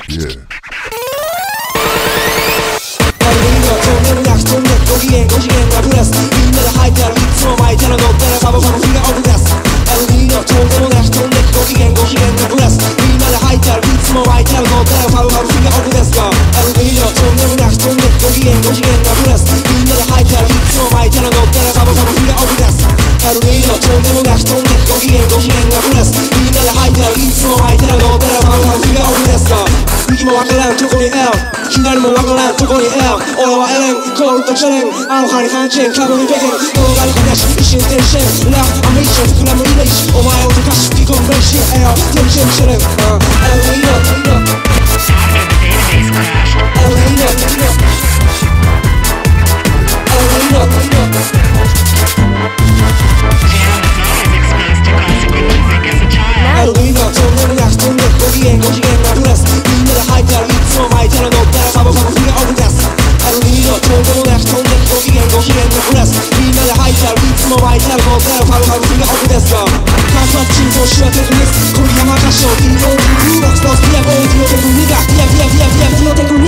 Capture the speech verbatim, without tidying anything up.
Yeah. ご機嫌ご次元ラブレスみんなで吐いてあるいつも巻いてる乗ってるバボバボフィガオフです エルディー のとんでもなく飛んでくご機嫌ご次元ラブレスみんなで吐いてあるいつも巻いてる乗ってるバボバボフィガオフですが エルディー のとんでもなく飛んでくご機嫌ご次元ラブレスみんなで吐いてあるいつも巻いてる乗ってるバボバボフィガオフです エルディー のとんでもなく飛んでくご機嫌ご次元ラブレスみんなで吐いてあるいつも巻いてる乗ってるバボバボフィガオフですが右もわからんとこに L 左もわからんとこに L 俺はエレンコールとチャレンアロハに反チェンカゴにペケン動画にこなし一瞬転身ラフアメイション膨らむイメージお前を溶かしリコンベンシーエアテンションチャレン エルディー の エルディー の エルディー の エルディー のとんでもなく飛んでご機嫌ご次元ラブレスみんなで吐いてあるいつも巻いてる乗ったらバボバボフィガオフです エルディー のとんでもなく飛んでご機嫌ご次元ラブレスみんなで吐いてあるいつも巻いてる乗ったらバボバボフィガオフですが観察中と手話テクニス小山歌唱 ディーオーディー ロックストスピアゴーディオテクニカディアディアディアディアディオテクニ